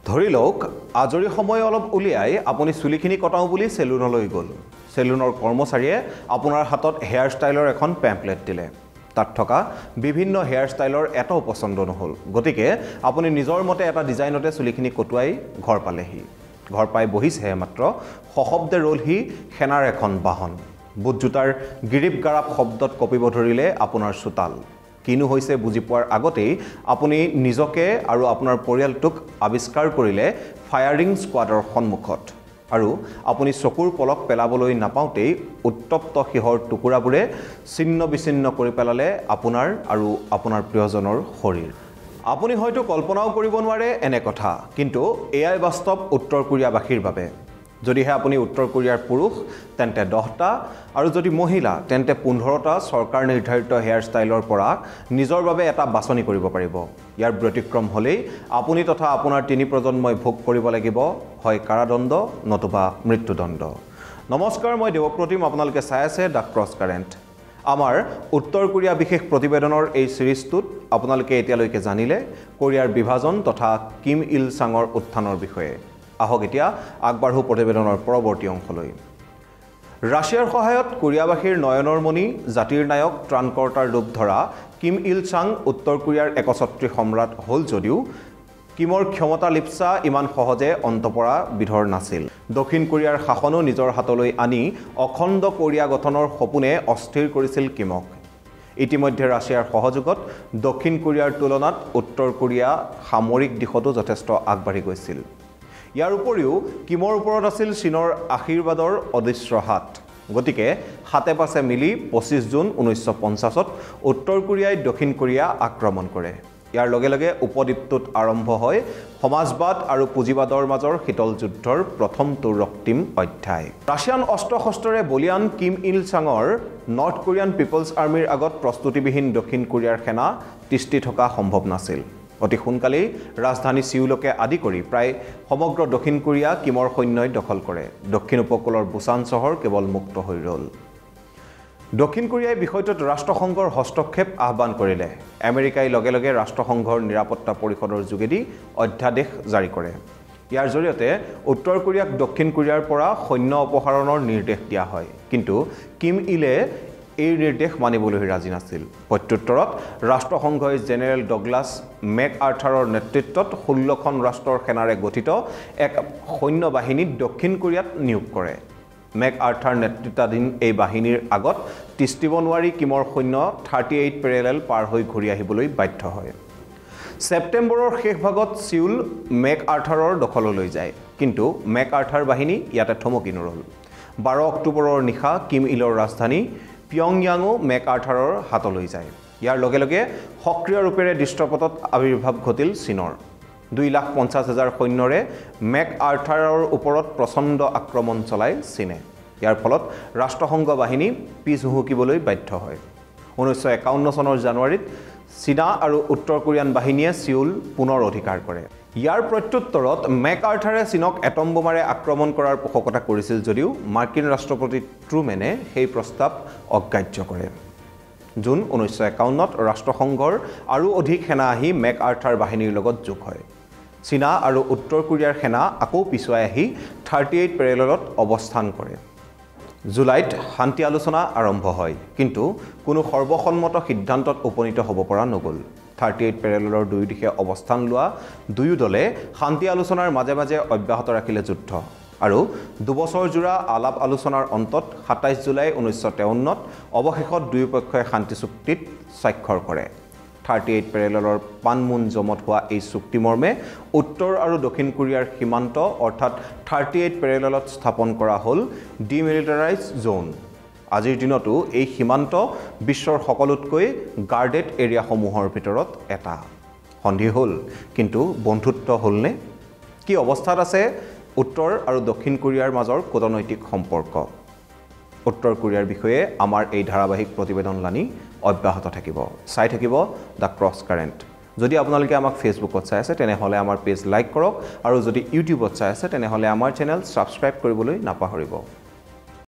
ধৰি লওক আজৰি সময় অলপ উলিয়াই আপুনি চুলিখিনি কটাও বুলি সেলুনলৈ গ'ল। সেলুনৰ কৰ্মচাৰীয়ে আপোনাৰ হাতত হেয়াৰ ষ্টাইলৰ এখন পেম্পলেট দিলে। তাত থকা বিভিন্ন হেয়াৰ ষ্টাইলৰ এটাও পছন্দ নহল। গতিকে আপুনি নিজৰ মতে এটা ডিজাইনতে চুলিখিনি কটুৱাই ঘৰ পালেহি। ঘৰ পাই বহিছেহে মাত্ৰ সশব্দে ৰলহি সেনাৰ এখন বাহন। বুট জোতাৰ গিৰিপ গাৰাপ শব্দত কঁপিব ধৰিলে আপোনাৰ চোতাল। কিনো হৈছে বুজি পোৱাৰ আগতেই আপুনি নিজকে আৰু আপোনাৰ পৰিয়ালটোক আৱিষ্কাৰ কৰিলে ফায়াৰিং স্কোৱাডৰ সন্মুখত। আৰু আপুনি চকুৰ পলক পেলাবলৈ নাপাওঁতেই উত্তপ্ত শিহৰ টুকুৰাবোৰে ছিন্ন বিচ্ছিন্ন কৰি পেলালে আপোনাৰ আৰু আপোনাৰ প্ৰিয়জনৰ শৰীৰ। আপুনি হয়তো কল্পনাও কৰিব নোৱাৰে এনে কথা, কিন্তু এয়াই বাস্তৱ উত্তৰ কোৰিয়াবাসীৰ বাবে। যদিহে আপুনি উত্তৰ কোৰিয়াৰ পুৰুষ তেন্তে 10টা আৰু যদি মহিলা তেন্তে 15টা চৰকাৰ নিৰ্ধাৰিত হেয়াৰ ষ্টাইলৰ পৰা নিজৰ বাবে এটা বাছনি কৰিব পাৰিব। ইয়াৰ ব্যতিক্ৰম হ'লেই আপুনি তথা আপোনাৰ 3 প্ৰজন্মই ভোগ কৰিব লাগিব হয় কাৰাদণ্ড নতুবা মৃত্যুদণ্ড। নমস্কাৰ, মই দেৱপ্ৰতিম, আপোনালোকে চাই আছে দ্য ক্ৰছ কাৰেণ্ট। আমাৰ উত্তৰ কোৰিয়া বিশেষ প্ৰতিবেদনৰ এই সিৰিজটোত আপোনালোকে এতিয়ালৈকে জানিলে কোৰিয়াৰ বিভাজন তথা কিম ইল চাঙৰ উত্থানৰ বিষয়ে। আহক এতিয়া আগবাঢ়ো প্ৰতিবেদনৰ পৰৱৰ্তী অংশলৈ। ৰাছিয়াৰ সহায়ত কোৰিয়াবাসীৰ নয়নৰ মণি জাতিৰ নায়ক ত্ৰাণকৰ্তাৰ ৰূপ ধৰা কিম ইল চাং উত্তৰ কোৰিয়াৰ একছত্ৰী সম্ৰাট হ'ল যদিও কিমৰ ক্ষমতা লিপ্সা ইমান সহজে অন্ত পৰা বিধৰ নাছিল। দক্ষিণ কোৰিয়াৰ শাসনো নিজৰ হাতলৈ আনি অখণ্ড কোৰিয়া গঠনৰ সপোনে অস্থিৰ কৰিছিল কিমক। ইতিমধ্যে ৰাছিয়াৰ সহযোগত দক্ষিণ কোৰিয়াৰ তুলনাত উত্তৰ কোৰিয়া সামৰিক দিশতো যথেষ্ট আগবাঢ়ি গৈছিল। ইয়াৰ উপৰিও কিমৰ ওপৰত আছিল চীনৰ আশীৰ্বাদৰ অদৃশ্য হাত। গতিকে হাতে পাছে মিলি 25 জুন 1950ত উত্তৰ কোৰিয়াই দক্ষিণ কোৰিয়া আক্ৰমণ কৰে। ইয়াৰ লগে লগে উপদ্বীপটোত আৰম্ভ হয় সমাজবাদ আৰু পুঁজিবাদৰ মাজৰ শীতল যুদ্ধৰ প্ৰথমটো ৰক্তিম অধ্যায়। ৰাছিয়ান অস্ত্ৰ শস্ত্ৰৰে বলিয়ান কিম ইল চাঙৰ নৰ্থ কোৰিয়ান পিপলছ আৰ্মিৰ আগত প্ৰস্তুতিবিহীন দক্ষিণ কোৰিয়াৰ সেনা তিষ্ঠি থকা সম্ভৱ নাছিল। অতি সোনকালেই ৰাজধানী সিউলকে আদি কৰি প্ৰায় সমগ্ৰ দক্ষিণ কোৰিয়া কিমৰ সৈন্যই দখল কৰে। দক্ষিণ উপকূলৰ বুচান চহৰ কেৱল মুক্ত হৈ ৰ'ল। দক্ষিণ কোৰিয়াই বিষয়টোত ৰাষ্ট্ৰসংঘৰ হস্তক্ষেপ আহ্বান কৰিলে। আমেৰিকাই লগে লগে ৰাষ্ট্ৰসংঘৰ নিৰাপত্তা পৰিষদৰ যোগেদি অধ্যাদেশ জাৰি কৰে। ইয়াৰ জৰিয়তে উত্তৰ কোৰিয়াক দক্ষিণ কোৰিয়াৰ পৰা সৈন্য অপসাৰণৰ নিৰ্দেশ দিয়া হয়। কিন্তু কিম ইলে এই নিৰ্দেশ মানিবলৈ ৰাজি নাছিল। প্ৰত্যুত্তৰত ৰাষ্ট্ৰসংঘই জেনেৰেল ডগলাছ মেক আৰ্থাৰৰ নেতৃত্বত 16খন ৰাষ্ট্ৰৰ সেনাৰে গঠিত এক সৈন্য বাহিনীত দক্ষিণ কোৰিয়াত নিয়োগ কৰে। মেক আৰ্থাৰ নেতৃত্বাধীন এই বাহিনীৰ আগত তিষ্ঠিব নোৱাৰি কিমৰ সৈন্য 38 পেৰেলেল পাৰ হৈ ঘূৰি আহিবলৈ বাধ্য হয়। ছেপ্টেম্বৰৰ শেষ ভাগত সিউল মেক আৰ্থাৰৰ দখললৈ যায়। কিন্তু মেক আৰ্থাৰ বাহিনী ইয়াতে থমকি নৰল। 12 অক্টোবৰৰ নিশা কিম ইলৰ ৰাজধানী পিয়ংয়াঙো মেক আৰ্থাৰৰ হাতলৈ যায়। ইয়াৰ লগে লগে সক্ৰিয় ৰূপেৰে দৃশ্যপটত আবিৰ্ভাৱ ঘটিল চীনৰ। 2,50,000 সৈন্যৰে মেক আৰ্থাৰৰ ওপৰত প্ৰচণ্ড আক্ৰমণ চলায় চীনে। ইয়াৰ ফলত ৰাষ্ট্ৰসংঘ বাহিনী পিছ হুহুকিবলৈ বাধ্য হয়। 1951 চনৰ জানুৱাৰীত চীনা আৰু উত্তৰ কোৰিয়ান বাহিনীয়ে সিউল পুনৰ অধিকাৰ কৰে। ইয়াৰ প্ৰত্যুত্তৰত মেক আৰ্থাৰে চীনক এটম বোমাৰে আক্ৰমণ কৰাৰ পোষকতা কৰিছিল যদিও মাৰ্কিন ৰাষ্ট্ৰপতি ট্ৰুমেনে সেই প্ৰস্তাৱ অগ্ৰাহ্য কৰে। জুন 1951ত ৰাষ্ট্ৰসংঘৰ আৰু অধিক সেনা আহি মেক আৰ্থাৰ বাহিনীৰ লগত যোগ হয়। চীনা আৰু উত্তৰ কোৰিয়াৰ সেনা আকৌ পিছুৱাই আহি 38 পেৰেলেলত অৱস্থান কৰে। জুলাইত শান্তি আলোচনা আৰম্ভ হয়, কিন্তু কোনো সৰ্বসন্মত সিদ্ধান্তত উপনীত হ'ব পৰা নগ'ল। 38 পেৰেলেলৰ দুয়ো দিশে অৱস্থান লোৱা দুয়ো দলে শান্তি আলোচনাৰ মাজে মাজে অব্যাহত ৰাখিলে যুদ্ধ। আৰু দুবছৰজোৰা আলাপ আলোচনাৰ অন্তত 27 জুলাই 1953ত অৱশেষত দুয়োপক্ষই শান্তি চুক্তিত স্বাক্ষৰ কৰে। 38 পেৰেলেলৰ পানমুনজমত হোৱা এই চুক্তিমৰ্মে উত্তৰ আৰু দক্ষিণ কোৰিয়াৰ সীমান্ত অৰ্থাৎ 38 পেৰেলেলত স্থাপন কৰা হ'ল ডিমিলিটাৰাইজ জ'ন। আজিৰ দিনতো এই সীমান্ত বিশ্বৰ সকলোতকৈ গাৰ্ডেড এৰিয়াসমূহৰ ভিতৰত এটা। সন্ধি হ'ল, কিন্তু বন্ধুত্ব হ'লনে? কি অৱস্থাত আছে উত্তৰ আৰু দক্ষিণ কোৰিয়াৰ মাজৰ কূটনৈতিক সম্পৰ্ক? উত্তৰ কোৰিয়াৰ বিষয়ে আমাৰ এই ধাৰাবাহিক প্ৰতিবেদনলানি অব্যাহত থাকিব। চাই থাকিব দ্য ক্ৰছ কাৰেণ্ট। যদি আপোনালোকে আমাক ফেচবুকত চাই আছে তেনেহ'লে আমাৰ পেজ লাইক কৰক, আৰু যদি ইউটিউবত চাই আছে তেনেহ'লে আমাৰ চেনেল ছাবস্ক্ৰাইব কৰিবলৈ নাপাহৰিব।